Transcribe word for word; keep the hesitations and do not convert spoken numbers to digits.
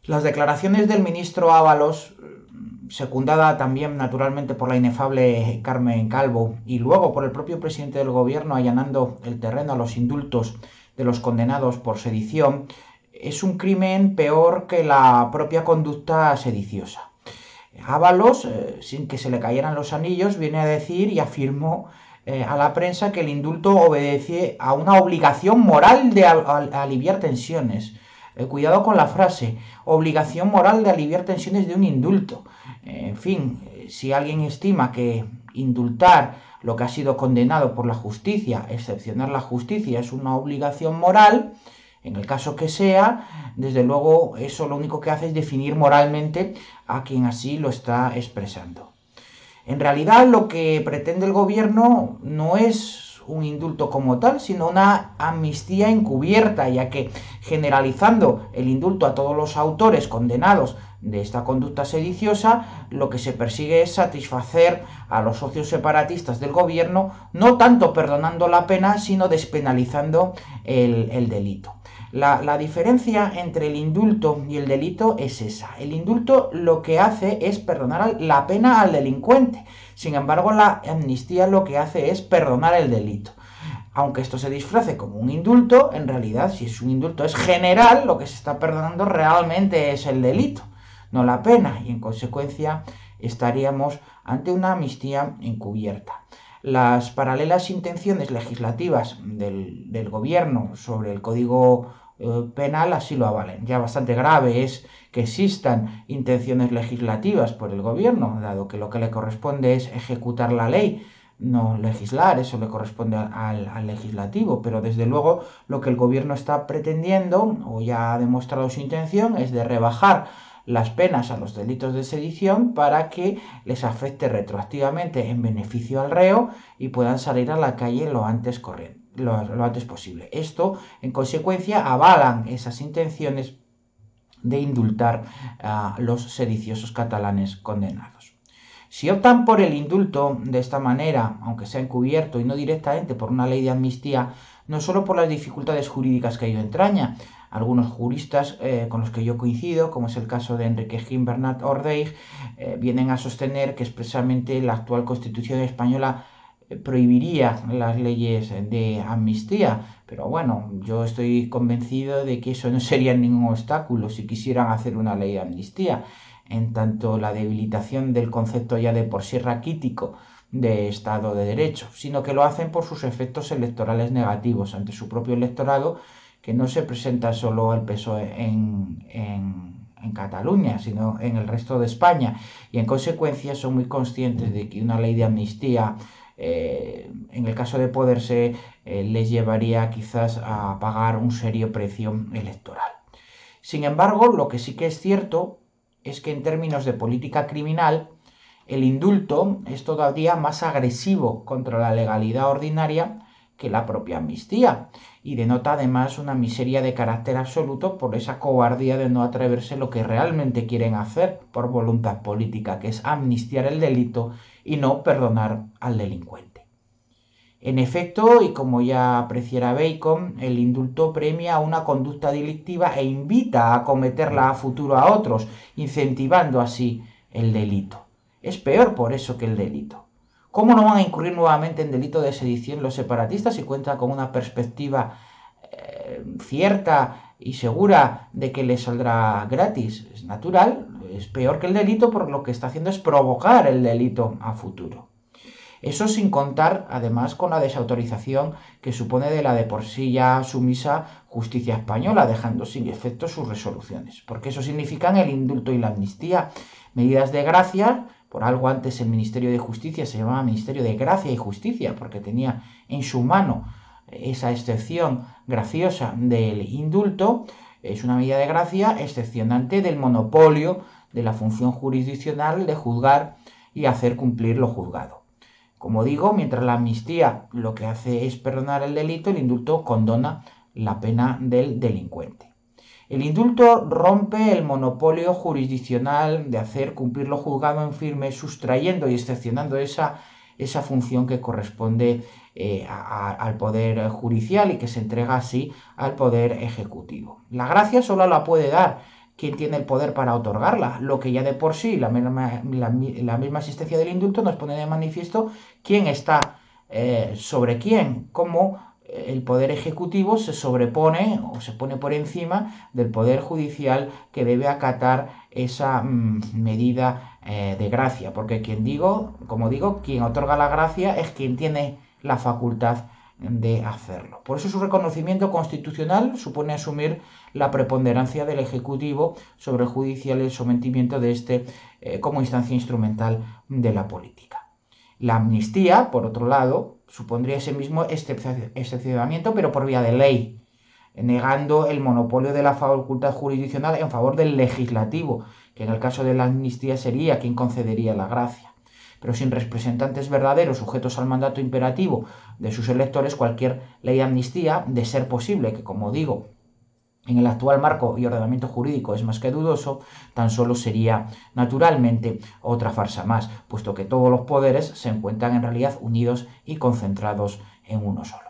Las declaraciones del ministro Ábalos, secundada también naturalmente por la inefable Carmen Calvo y luego por el propio presidente del gobierno allanando el terreno a los indultos de los condenados por sedición, es un crimen peor que la propia conducta sediciosa. Ábalos, eh, sin que se le cayeran los anillos, viene a decir y afirmó eh, a la prensa que el indulto obedece a una obligación moral de al al aliviar tensiones. Eh, cuidado con la frase, obligación moral de aliviar tensiones de un indulto. Eh, en fin, eh, si alguien estima que indultar lo que ha sido condenado por la justicia, excepcionar la justicia, es una obligación moral, en el caso que sea, desde luego eso lo único que hace es definir moralmente a quien así lo está expresando. En realidad lo que pretende el gobierno no es un indulto como tal, sino una amnistía encubierta, ya que generalizando el indulto a todos los autores condenados de esta conducta sediciosa, lo que se persigue es satisfacer a los socios separatistas del gobierno, no tanto perdonando la pena, sino despenalizando el, el delito. La, la diferencia entre el indulto y el delito es esa. El indulto lo que hace es perdonar la pena al delincuente. Sin embargo, la amnistía lo que hace es perdonar el delito. Aunque esto se disfrace como un indulto, en realidad, si es un indulto es general, lo que se está perdonando realmente es el delito, no la pena, y en consecuencia estaríamos ante una amnistía encubierta. Las paralelas intenciones legislativas del, del gobierno sobre el Código eh, Penal así lo avalen. Ya bastante grave es que existan intenciones legislativas por el gobierno, dado que lo que le corresponde es ejecutar la ley, no legislar, eso le corresponde al, al legislativo, pero desde luego lo que el gobierno está pretendiendo, o ya ha demostrado su intención, es de rebajar las penas a los delitos de sedición para que les afecte retroactivamente en beneficio al reo y puedan salir a la calle lo antes, corriente, lo, lo antes posible. Esto, en consecuencia, avalan esas intenciones de indultar a los sediciosos catalanes condenados. Si optan por el indulto de esta manera, aunque sea encubierto y no directamente por una ley de amnistía, no solo por las dificultades jurídicas que ello entraña, algunos juristas eh, con los que yo coincido, como es el caso de Enrique Gim Bernat Ordeig, eh, vienen a sostener que expresamente la actual Constitución española eh, prohibiría las leyes de amnistía. Pero bueno, yo estoy convencido de que eso no sería ningún obstáculo si quisieran hacer una ley de amnistía, en tanto la debilitación del concepto ya de por sí raquítico de Estado de Derecho, sino que lo hacen por sus efectos electorales negativos ante su propio electorado, que no se presenta solo el P S O E en, en, en Cataluña, sino en el resto de España, y en consecuencia son muy conscientes de que una ley de amnistía, eh, en el caso de poderse, eh, les llevaría quizás a pagar un serio precio electoral. Sin embargo, lo que sí que es cierto es que en términos de política criminal, el indulto es todavía más agresivo contra la legalidad ordinaria que la propia amnistía, y denota además una miseria de carácter absoluto por esa cobardía de no atreverse lo que realmente quieren hacer por voluntad política, que es amnistiar el delito y no perdonar al delincuente. En efecto, y como ya apreciara Bacon, el indulto premia una conducta delictiva e invita a cometerla a futuro a otros, incentivando así el delito. Es peor por eso que el delito. ¿Cómo no van a incurrir nuevamente en delito de sedición los separatistas si cuentan con una perspectiva eh, cierta y segura de que les saldrá gratis? Es natural, es peor que el delito, porque lo que está haciendo es provocar el delito a futuro. Eso sin contar, además, con la desautorización que supone de la de por sí ya sumisa justicia española, dejando sin efecto sus resoluciones. Porque eso significan el indulto y la amnistía, medidas de gracia. Por algo antes el Ministerio de Justicia se llamaba Ministerio de Gracia y Justicia, porque tenía en su mano esa excepción graciosa del indulto. Es una medida de gracia excepcionante del monopolio de la función jurisdiccional de juzgar y hacer cumplir lo juzgado. Como digo, mientras la amnistía lo que hace es perdonar el delito, el indulto condona la pena del delincuente. El indulto rompe el monopolio jurisdiccional de hacer cumplir lo juzgado en firme, sustrayendo y excepcionando esa, esa función que corresponde eh, a, a, al Poder Judicial y que se entrega así al Poder Ejecutivo. La gracia solo la puede dar quién tiene el poder para otorgarla, lo que ya de por sí la misma, la, la misma existencia del indulto nos pone de manifiesto quién está eh, sobre quién, cómo el poder ejecutivo se sobrepone o se pone por encima del poder judicial que debe acatar esa mmm, medida eh, de gracia, porque quien digo, como digo, quien otorga la gracia es quien tiene la facultad de hacerlo. Por eso su reconocimiento constitucional supone asumir la preponderancia del Ejecutivo sobre el judicial y el sometimiento de este eh, como instancia instrumental de la política. La amnistía, por otro lado, supondría ese mismo excepcionamiento, pero por vía de ley, negando el monopolio de la facultad jurisdiccional en favor del legislativo, que en el caso de la amnistía sería quien concedería la gracia. Pero sin representantes verdaderos sujetos al mandato imperativo de sus electores, cualquier ley de amnistía, de ser posible, que como digo, en el actual marco y ordenamiento jurídico es más que dudoso, tan solo sería naturalmente otra farsa más, puesto que todos los poderes se encuentran en realidad unidos y concentrados en uno solo.